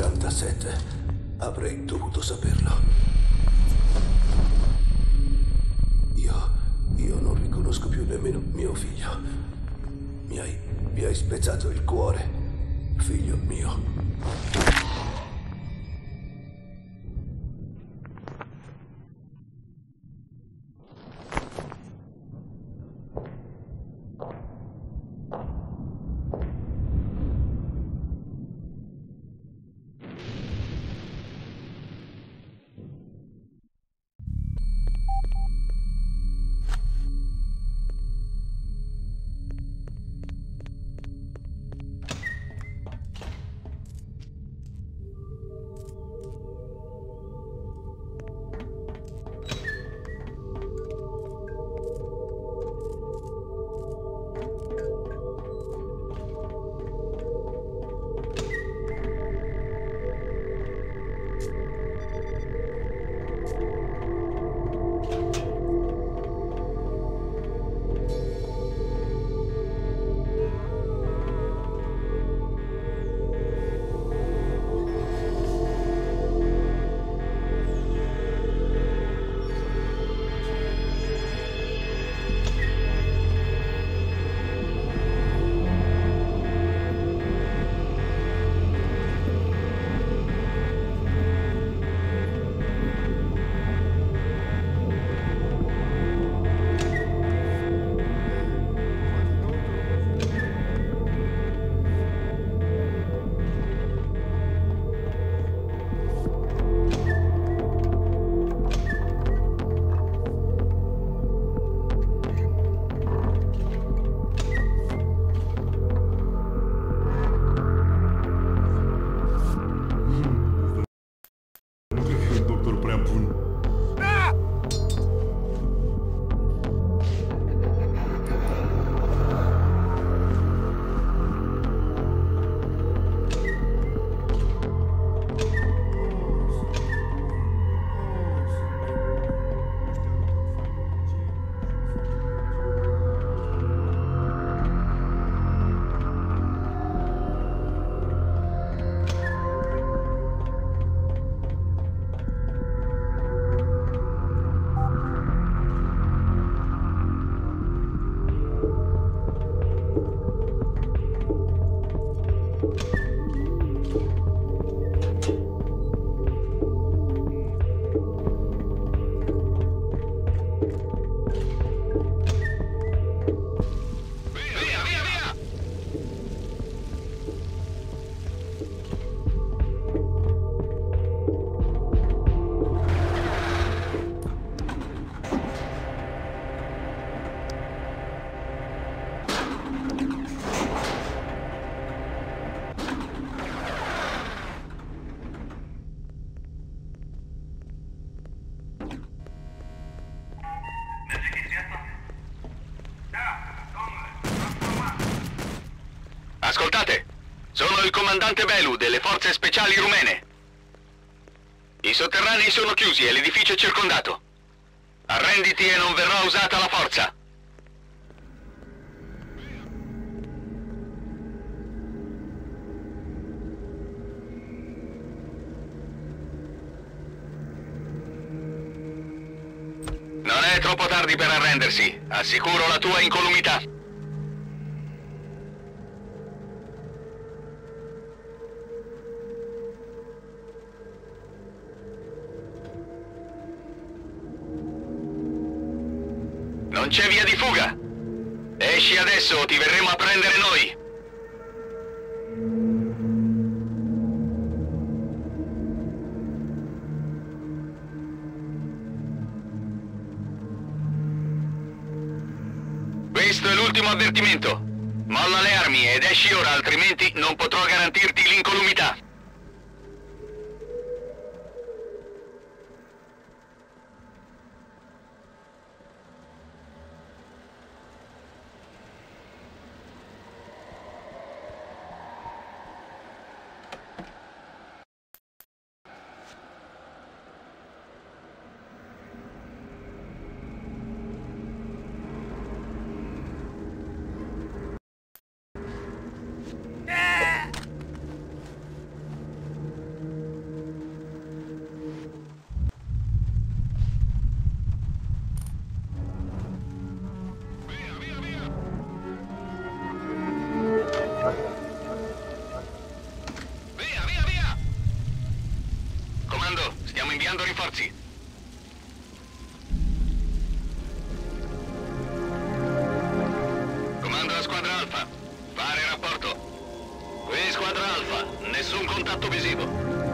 47. Avrei dovuto saperlo. Io non riconosco più nemmeno mio figlio. Mi hai spezzato il cuore, figlio mio. Ascoltate, sono il comandante Belu delle forze speciali rumene. I sotterranei sono chiusi e l'edificio è circondato. Arrenditi e non verrà usata la forza. Non è troppo tardi per arrendersi. Assicuro la tua incolumità. Non c'è via di fuga. Esci adesso o ti verremo a prendere noi. Questo è l'ultimo avvertimento. Molla le armi ed esci ora, altrimenti non potrò garantirti l'incolumità. inviando rinforzi. Comando alla squadra Alfa. Fare rapporto. Qui squadra Alfa. Nessun contatto visivo.